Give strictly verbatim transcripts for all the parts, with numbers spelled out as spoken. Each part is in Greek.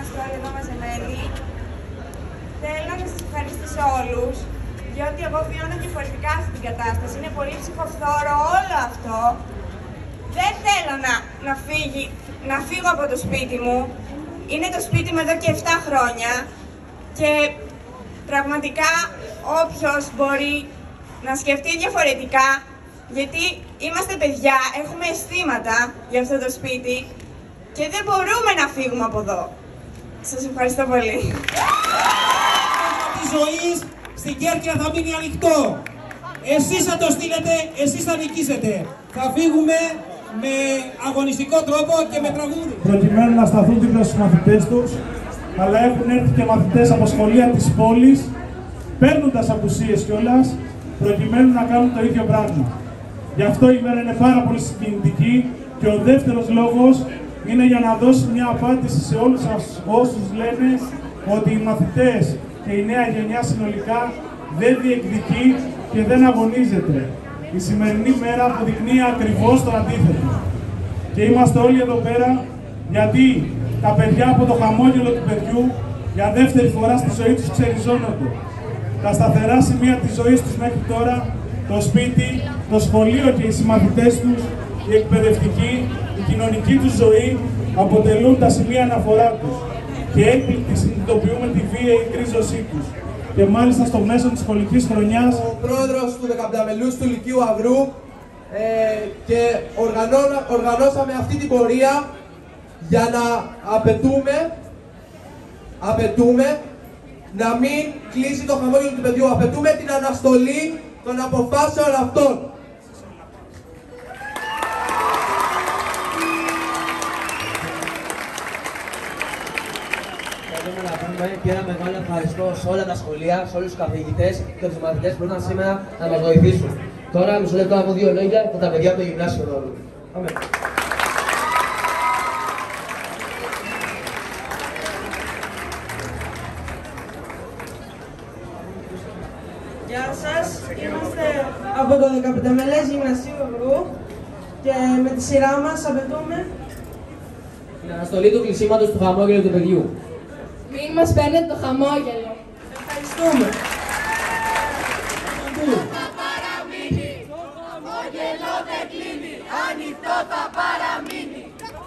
είμαστε όλοι εδώ μαζεμένοι. Θέλω να σας ευχαριστήσω όλους, διότι εγώ βιώνω διαφορετικά αυτή την κατάσταση. Είναι πολύ ψυχοφθόρο όλο αυτό. Δεν θέλω να, να, φύγει, να φύγω από το σπίτι μου. Είναι το σπίτι μου εδώ και επτά χρόνια και πραγματικά όποιος μπορεί να σκεφτεί διαφορετικά, γιατί είμαστε παιδιά, έχουμε αισθήματα για αυτό το σπίτι και δεν μπορούμε να φύγουμε από εδώ. Σας ευχαριστώ πολύ. Το της ζωής στην Κέρκυρα θα μείνει ανοιχτό. Εσείς θα το στείλετε, εσείς θα νικήσετε. Θα φύγουμε με αγωνιστικό τρόπο και με τραγούδι. Προκειμένου να σταθούν δίπλα στους μαθητές τους, αλλά έχουν έρθει και μαθητές από σχολεία της πόλης, παίρνοντας απουσίες κιόλας, προκειμένου να κάνουν το ίδιο πράγμα. Γι' αυτό η μέρα είναι πάρα πολύ συγκινητική και ο δεύτερος λόγος είναι για να δώσει μια απάντηση σε όλους όσους λένε ότι οι μαθητές και η νέα γενιά συνολικά δεν διεκδικεί και δεν αγωνίζεται. Η σημερινή μέρα αποδεικνύει ακριβώς το αντίθετο. Και είμαστε όλοι εδώ πέρα γιατί τα παιδιά από το χαμόγελο του παιδιού για δεύτερη φορά στη ζωή τους ξεριζώνονται. Τα σταθερά σημεία της ζωής τους μέχρι τώρα, το σπίτι, το σχολείο και οι συμμαθητές τους, η εκπαιδευτική, η κοινωνική τους ζωή αποτελούν τα σημεία αναφορά τους και έκπληκτη συνειδητοποιούμε τη βίαιη κρίζωσή τους. Και μάλιστα στο μέσο της σχολικής χρονιάς, ο πρόεδρος του δεκαπεντάμελους του Λυκείου Αυρού ε, και οργανώ, οργανώσαμε αυτή την πορεία για να απαιτούμε, απαιτούμε να μην κλείσει το χαμόγελο του παιδιού. Απαιτούμε την αναστολή των αποφάσεων αυτών. Θέλουμε να πούμε και ένα μεγάλο ευχαριστώ σε όλα τα σχολεία, σε όλους τους καθηγητές και τους μαθητές που ήρθαν σήμερα να μας βοηθήσουν. Τώρα, μισό λεπτό από δύο λόγια για τα παιδιά από το γυμνάσιο Ρόλου. Πάμε. Γεια σας, είμαστε από το δεκαπεντάμελες Γυμνασίου Αυγού και με τη σειρά μας απαιτούμε την αναστολή του κλεισίματος του χαμόγελου του παιδιού. Μην μας παίρνετε το χαμόγελο. Ευχαριστούμε. Θα παραμείνει, το χαμόγελο δεν κλείνει, ανοιχτό θα παραμείνει.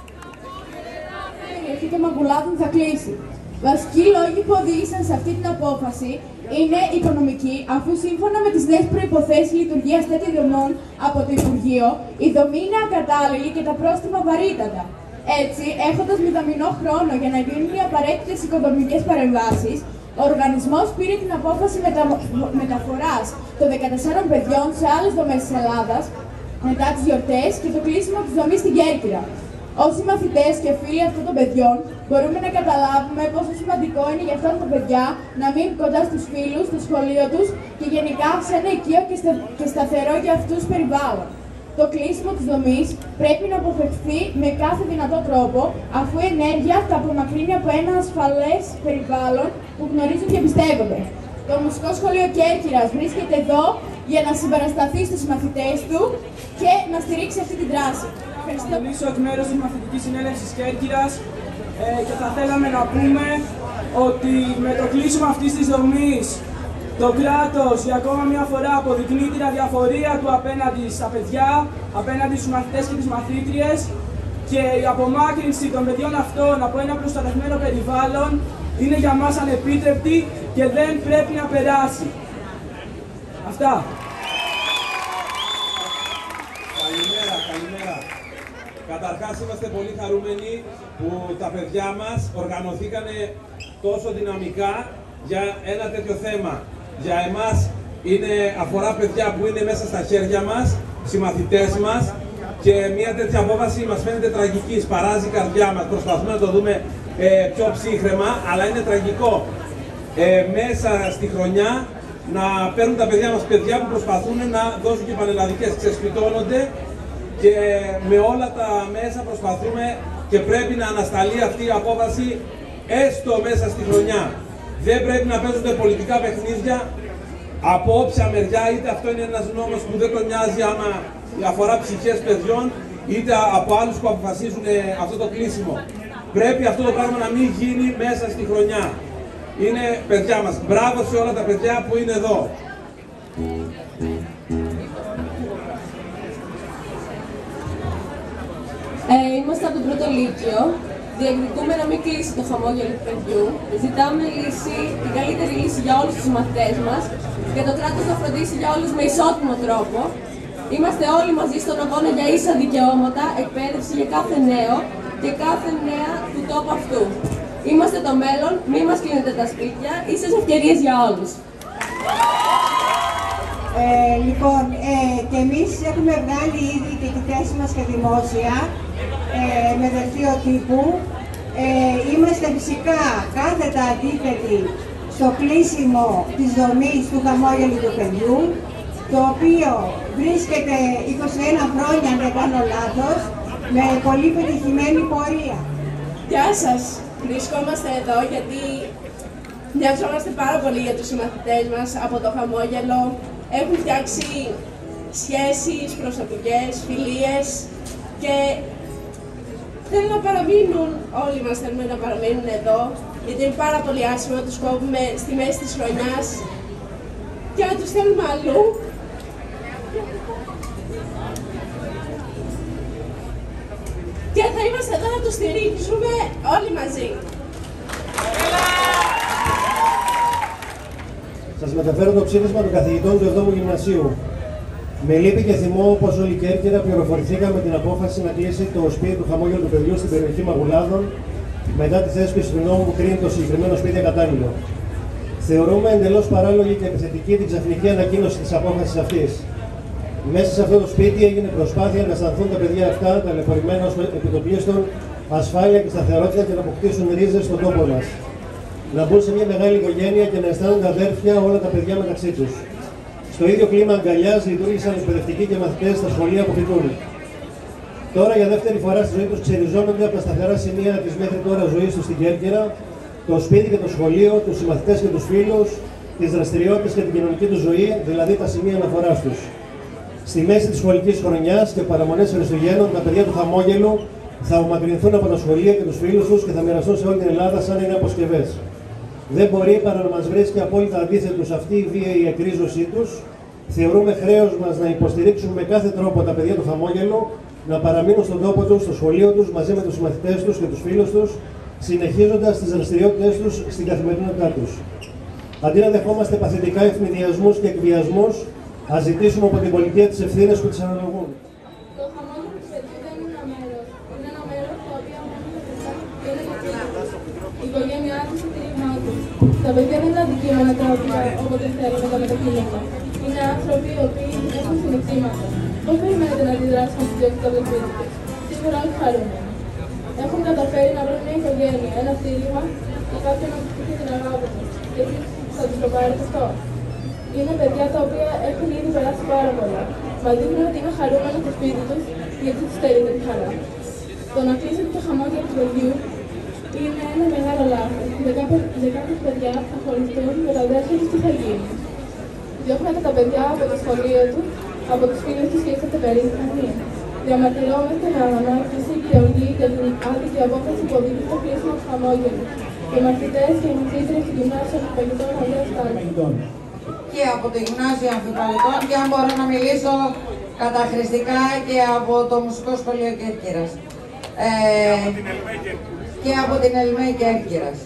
Γιατί το μαγκουλάδι θα κλείσει. Βασικοί λόγοι που οδήγησαν σε αυτή την απόφαση είναι οικονομική, αφού σύμφωνα με τις νέες προϋποθέσεις λειτουργίας τέτοιων δομών από το Υπουργείο, η δομή είναι ακατάλληλη και τα πρόστιμα βαρύτατα. Έτσι, έχοντας μηδαμινό χρόνο για να γίνουν οι απαραίτητες οικοδομικές παρεμβάσεις, ο οργανισμός πήρε την απόφαση μετα... μεταφοράς των δεκατεσσάρων παιδιών σε άλλες δομές της Ελλάδας μετά τις γιορτές και το κλείσιμο της δομής στην Κέρκυρα. Όσοι μαθητές και φίλοι αυτών των παιδιών μπορούμε να καταλάβουμε πόσο σημαντικό είναι για αυτά τα παιδιά να μείνουν κοντά στους φίλους, στο σχολείο τους και γενικά σε ένα οικείο και, στε... και σταθερό για αυτούς περιβάλλον. Το κλείσιμο της δομής πρέπει να αποφευχθεί με κάθε δυνατό τρόπο, αφού η ενέργεια θα απομακρύνει από ένα ασφαλές περιβάλλον που γνωρίζουν και πιστεύονται. Το Μουσικό Σχολείο Κέρκυρας βρίσκεται εδώ για να συμπαρασταθεί στους μαθητές του και να στηρίξει αυτή την δράση. Ευχαριστώ. Θα μιλήσω εκ μέρους της Μαθητικής Συνέλευσης Κέρκυρας ε, και θα θέλαμε να πούμε ότι με το κλείσιμο αυτής της δομής το κράτος για ακόμα μια φορά αποδεικνύει την αδιαφορία του απέναντι στα παιδιά, απέναντι στους μαθητές και τις μαθήτριες και η απομάκρυνση των παιδιών αυτών από ένα προστατευμένο περιβάλλον είναι για μας ανεπίτρεπτη και δεν πρέπει να περάσει. Αυτά. Καλημέρα, καλημέρα. Καταρχάς είμαστε πολύ χαρούμενοι που τα παιδιά μας οργανωθήκανε τόσο δυναμικά για ένα τέτοιο θέμα. Για εμάς είναι, αφορά παιδιά που είναι μέσα στα χέρια μας, συμμαθητές μας και μια τέτοια απόφαση μας φαίνεται τραγική, σπαράζει η καρδιά μας. Προσπαθούμε να το δούμε ε, πιο ψύχραιμα, αλλά είναι τραγικό. Ε, μέσα στη χρονιά να παίρνουν τα παιδιά μας, παιδιά που προσπαθούν να δώσουν και πανελλαδικές, ξεσπιτώνονται και με όλα τα μέσα προσπαθούμε και πρέπει να ανασταλεί αυτή η απόφαση έστω μέσα στη χρονιά. Δεν πρέπει να παίζονται πολιτικά παιχνίδια από όποια μεριά, είτε αυτό είναι ένας νόμος που δεν τον νοιάζει άμα αφορά ψυχές παιδιών, είτε από άλλους που αποφασίζουν αυτό το κλείσιμο. πρέπει αυτό το πράγμα να μην γίνει μέσα στη χρονιά. Είναι παιδιά μας. Μπράβο σε όλα τα παιδιά που είναι εδώ. Ε, είμαστε από τον πρώτο λύκειο. Διεκδικούμε να μην κλείσει το χαμόγελο του παιδιού. Ζητάμε λύση, την καλύτερη λύση για όλους τους μαθητές μας και το κράτος θα φροντίσει για όλους με ισότιμο τρόπο. Είμαστε όλοι μαζί στον αγώνα για ίσα δικαιώματα, εκπαίδευση για κάθε νέο και κάθε νέα του τόπου αυτού. Είμαστε το μέλλον, μη μας κλείνετε τα σπίτια, ίσες ευκαιρίες για όλους. Ε, λοιπόν, ε, και εμείς έχουμε βγάλει ήδη και τη θέση μας και δημόσια ε, με δελτίο τύπου. Ε, είμαστε φυσικά κάθετα αντίθετοι στο κλείσιμο της δομής του χαμόγελου του παιδιού, το οποίο βρίσκεται είκοσι ένα χρόνια, αν δεν κάνω λάθος, με πολύ πετυχημένη πορεία. Γεια σας! Βρισκόμαστε εδώ γιατί νοιαζόμαστε πάρα πολύ για τους συμμαθητές μας από το χαμόγελο. Έχουν φτιάξει σχέσεις προσωπικές, φιλίες και θέλουν να παραμείνουν, όλοι μας θέλουμε να παραμείνουν εδώ, γιατί είναι πάρα πολύ άσχημο να τους κόβουμε στη μέση της χρονιάς και να τους θέλουμε αλλού. Και θα είμαστε εδώ να τους στηρίξουμε όλοι μαζί. Σας μεταφέρω το ψήφισμα των καθηγητών του εβδόμου Γυμνασίου. Με λύπη και θυμό, όπως όλη η Κέρκυρα, πληροφορηθήκαμε την απόφαση να κλείσει το σπίτι του χαμόγελου του παιδιού στην περιοχή Μαγουλάδων μετά τη θέσπιση του νόμου που κρίνει το συγκεκριμένο σπίτι ακατάλληλο. Θεωρούμε εντελώς παράλογη και επιθετική την ξαφνική ανακοίνωση της απόφασης αυτής. Μέσα σε αυτό το σπίτι έγινε προσπάθεια να αισθανθούν τα παιδιά αυτά, ταλαιπωρημένα ως επιτοπλίστων, ασφάλεια και σταθερότητα και να αποκτήσουν ρίζες στον τόπο μας. Να μπουν σε μια μεγάλη οικογένεια και να αισθάνονται αδέρφια όλα τα παιδιά μεταξύ τους. Στο ίδιο κλίμα αγκαλιάς λειτουργήσαν εκπαιδευτικοί και μαθητές στα σχολεία που φοιτούν. Τώρα για δεύτερη φορά στη ζωή τους ξεριζώνονται από τα σταθερά σημεία της μέχρι τώρα ζωής τους στην Κέρκυρα, το σπίτι και το σχολείο, τους συμμαθητές και τους φίλους, τις δραστηριότητες και την κοινωνική τους ζωή, δηλαδή τα σημεία αναφοράς τους. Στη μέση της σχολικής χρονιάς και παραμονές Χριστουγέννων, τα παιδιά του χαμόγελου θα απομακρυνθούν από τα σχολεία και τους φίλους τους και θα μοιραστούν σε όλη την Ελλάδα σαν είναι αποσκευές. Δεν μπορεί παρά να μας βρίσκει απόλυτα αντίθετους αυτή η βίαιη εκρίζωσή τους. Θεωρούμε χρέος μας να υποστηρίξουμε με κάθε τρόπο τα παιδιά του χαμόγελου να παραμείνουν στον τόπο τους, στο σχολείο τους, μαζί με τους συμμαθητές τους και τους φίλους τους, συνεχίζοντας τις δραστηριότητες τους στην καθημερινότητά τους. Αντί να δεχόμαστε παθητικά ευνηδιασμούς και εκβιασμούς, ας ζητήσουμε από την πολιτεία τις ευθύνες που τις αναλογούν. Το χαμόγελο του παιδιού δεν είναι ένα μέρος. Είναι ένα μέρος το οποίο μόνο τα παιδιά είναι το η οικογένειά του και τη ρηγμά του. Τα παιδιά δεν είναι αντικείμενα τα οποία όποτε θέλουν τα μετακινούν. Είναι άνθρωποι οι οποίοι έχουν συναισθήματα. Πώς περιμένετε να αντιδράσουν στις διώξεις από το σπίτι τους? Σίγουρα όχι χαρούμενοι. Έχουν καταφέρει να βρουν μια οικογένεια, ένα στήριγμα και κάποιον να τους πει την αγάπη τους. Και εσείς θα τους το πάρετε αυτό? Είναι παιδιά τα οποία έχουν ήδη περάσει πάρα πολλά. Μα δείχνουν ότι είναι χαρούμενα στο σπίτι τους γιατί τους στερείται τη χαρά. Το να κλείσετε το χαμόγελο του παιδιού είναι ένα μεγάλο λάθος. Για κάποιες παιδιά θα χωριστούν με τα αδέρφια τους, τι θα γίνει? Διώχνετε τα παιδιά από το σχολείο τους, από τους φίλους τους και είστε περήφανοι. Διαμαρτυρόμαστε με αναμάρτηση και οργή για την άδικη απόφαση που οδηγεί στο κλείσιμο του χαμόγελου. Οι μαθητές και οι μαθήτριες του Γυμνάσιου Αμφιπαλιτών Ανδρέας Στάλιν. Και από το Γυμνάσιο Αμφιπαλιτών και αν μπορώ να μιλήσω καταχρηστικά και από το Μουσικό Σχολείο Κέρκυρας. Ε, και από την ΕΛΜΕ Κέρκυρας.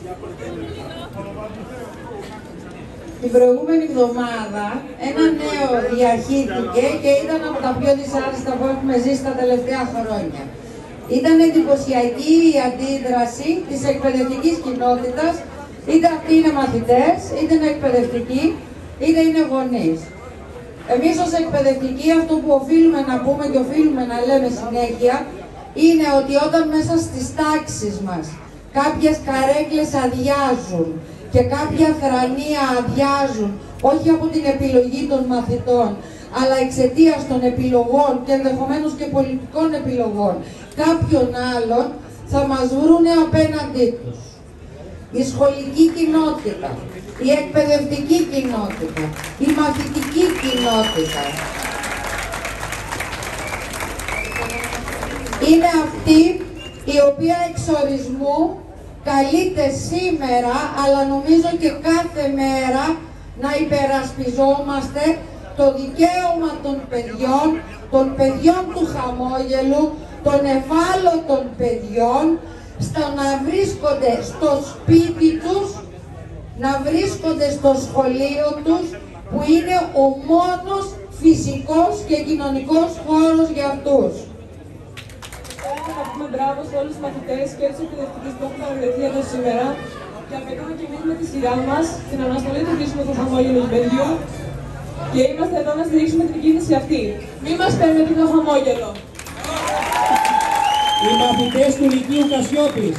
Την προηγούμενη εβδομάδα ένα νέο διαχύθηκε και ήταν από τα πιο δυσάρεστα που έχουμε ζήσει τα τελευταία χρόνια. Ήταν εντυπωσιακή η αντίδραση της εκπαιδευτικής κοινότητας, είτε αυτοί είναι μαθητές, είτε είναι εκπαιδευτικοί, είτε είναι γονείς. Εμείς ως εκπαιδευτικοί αυτό που οφείλουμε να πούμε και οφείλουμε να λέμε συνέχεια είναι ότι όταν μέσα στις τάξεις μας κάποιες καρέκλες αδειάζουν και κάποια θρανία αδειάζουν, όχι από την επιλογή των μαθητών, αλλά εξαιτίας των επιλογών και ενδεχομένως και πολιτικών επιλογών κάποιων άλλων, θα μας βρούνε απέναντί τους. Η σχολική κοινότητα, η εκπαιδευτική κοινότητα, η μαθητική κοινότητα. Είναι αυτοί η οποία εξορισμού καλείται σήμερα, αλλά νομίζω και κάθε μέρα, να υπερασπιζόμαστε το δικαίωμα των παιδιών, των παιδιών του χαμόγελου, των ευάλωτων παιδιών, στο να βρίσκονται στο σπίτι τους, να βρίσκονται στο σχολείο τους, που είναι ο μόνος φυσικός και κοινωνικός χώρος για αυτούς. Θέλω να πούμε μπράβο σε όλους τους μαθητές και τους εκπαιδευτικούς που έχουν παρευρεθεί εδώ σήμερα και απαιτούμε και εμείς με τη σειρά μας την αναστολή του κλείσιμου του χαμόγελου του παιδιού και είμαστε εδώ να στηρίξουμε την κίνηση αυτή. Μη μας παίρνετε το χαμόγελο. Οι μαθητές του Λυκείου Κασιόπης.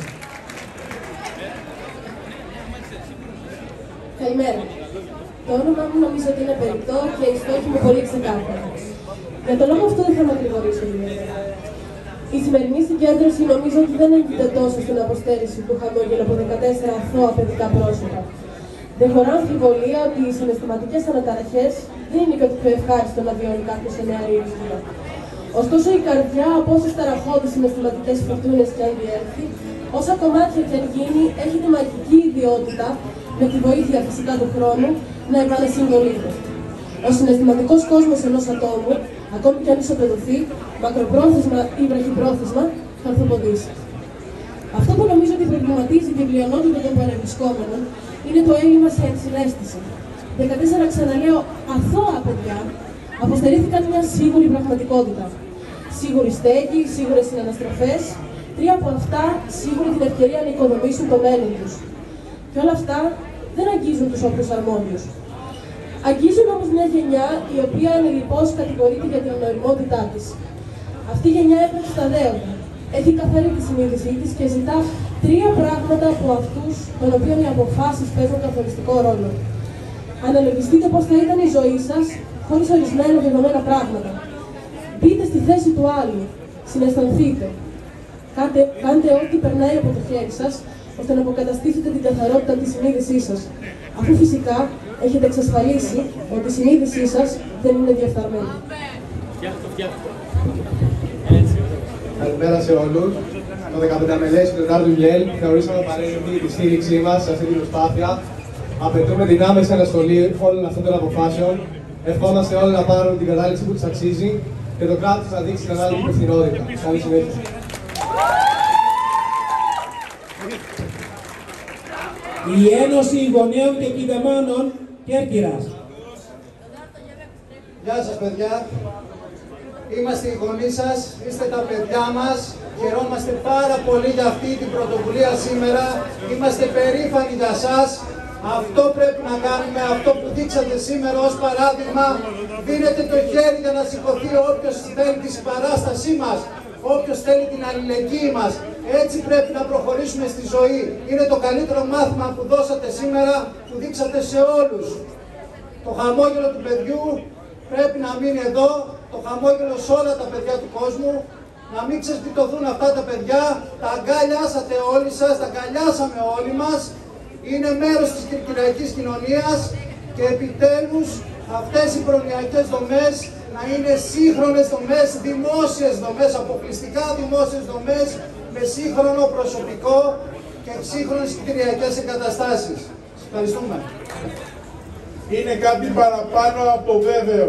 Καλημέρα. Το όνομά μου νομίζω ότι είναι περιττό και η στόχη μου πολύ ξεκάθαρα. Για τον λόγο αυτό δεν θα μακρηγορήσω ιδιαίτερα. Η σημερινή συγκέντρωση νομίζω ότι δεν έγκυται τόσο στην αποστέρηση του χαμόγελου από δεκατέσσερα αθώα παιδικά πρόσωπα. Δεν χωρά αμφιβολία ότι οι συναισθηματικές αναταραχές δεν είναι και ότι πιο ευχάριστο να βιώνει κάποιο σε νεαρή ηλικία. Ωστόσο, η καρδιά από όσες ταραχώδεις συναισθηματικές φουρτούνες και αν διέλθει, όσα κομμάτια και αν γίνει, έχει τη μαγική ιδιότητα, με τη βοήθεια φυσικά του χρόνου, να επανασυμβολείται. Ο συναισθηματικός κόσμος ενός ατόμου, ακόμη και αν ισοπεδωθεί, μακροπρόθεσμα ή βραχυπρόθεσμα, θα αρθοποδήσει. Αυτό που νομίζω ότι προβληματίζει την πλειονότητα των παρευρισκόμενων είναι το έλλειμμα σε ενσυναίσθηση. δεκατέσσερα, ξαναλέω, αθώα παιδιά αποστερήθηκαν μια σίγουρη πραγματικότητα. Σίγουρη στέγη, σίγουρες συναναστροφές, τρία από αυτά σίγουρη την ευκαιρία να οικοδομήσουν το μέλλον τους. Και όλα αυτά δεν αγγίζουν τους όποιους αρμόδιους. Αγγίζουν όμως μια γενιά η οποία ανελιπώς κατηγορείται για την ανοημότητά της. Αυτή η γενιά έπρεπε στα δέοντα. Έχει καθαρή τη συνείδησή της και ζητά τρία πράγματα από αυτούς των οποίων οι αποφάσεις παίζουν καθοριστικό ρόλο. Αναλογιστείτε πώς θα ήταν η ζωή σας χωρίς ορισμένα δεδομένα πράγματα. Μπείτε στη θέση του άλλου. Συναισθανθείτε. Κάντε, κάντε ό,τι περνάει από το χέρι σας, ώστε να αποκαταστήσετε την καθαρότητα της συνείδησής σας. Αφού φυσικά έχετε εξασφαλίσει ότι η συνείδησή σας δεν είναι διεφθαρμένη. Καλημέρα σε όλους. Το δεκαπέντε μελές του Λεωνάρντου Γιέλ θεωρήσαμε απαραίτητη τη στήριξή μας σε αυτή την προσπάθεια. Απαιτούμε την άμεση αναστολή όλων αυτών των αποφάσεων. Ευχόμαστε όλοι να πάρουν την κατάληξη που τους αξίζει και το κράτος να δείξει την ανάλογη υπευθυνότητα. Καλή συνέχεια. Η Ένωση Γονέων και Κηδεμόνων Κέρκυρας. Γεια σας παιδιά. Είμαστε οι γονείς σας, είστε τα παιδιά μας. Χαιρόμαστε πάρα πολύ για αυτή την πρωτοβουλία σήμερα. Είμαστε περήφανοι για σας. Αυτό πρέπει να κάνουμε, αυτό που δείξατε σήμερα ως παράδειγμα. Δίνετε το χέρι για να σηκωθεί όποιος θέλει τη συμπαράστασή μας, όποιος θέλει την αλληλεγγύη μας. Έτσι πρέπει να προχωρήσουμε στη ζωή. Είναι το καλύτερο μάθημα που δώσατε σήμερα, που δείξατε σε όλους. Το χαμόγελο του παιδιού πρέπει να μείνει εδώ, το χαμόγελο σε όλα τα παιδιά του κόσμου. Να μην ξεσπιτωθούν αυτά τα παιδιά. Τα αγκαλιάσατε όλοι σας, τα αγκαλιάσαμε όλοι μας. Είναι μέρος της κυρκυραϊκής κοινωνίας και επιτέλους αυτές οι προνοιακές δομές να είναι σύγχρονες δομές, δημόσιες δομές, αποκλειστικά δημόσιες δομές με σύγχρονο προσωπικό και σύγχρονες κυρκυριακές εγκαταστάσεις. Σας ευχαριστούμε. Είναι κάτι παραπάνω από βέβαιο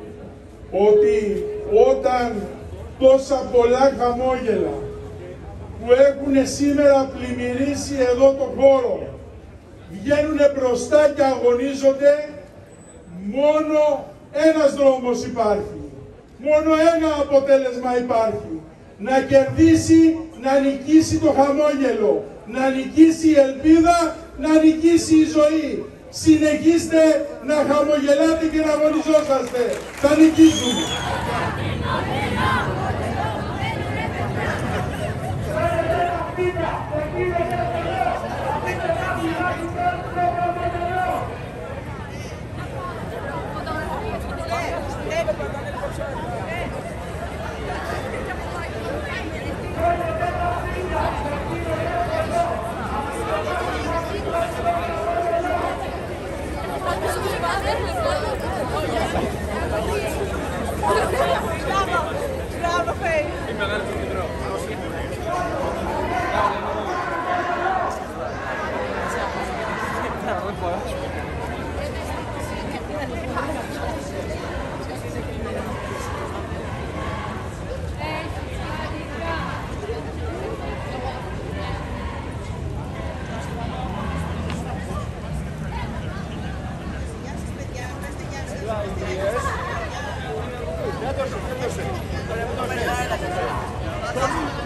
ότι όταν τόσα πολλά χαμόγελα που έχουν σήμερα πλημμυρίσει εδώ το χώρο βγαίνουν μπροστά και αγωνίζονται, μόνο ένας δρόμος υπάρχει. Μόνο ένα αποτέλεσμα υπάρχει. Να κερδίσει, να νικήσει το χαμόγελο. Να νικήσει η ελπίδα, να νικήσει η ζωή. Συνεχίστε να χαμογελάτε και να αγωνιζόσαστε. Θα νικήσουμε. Μπράβο, Φέη. Yes.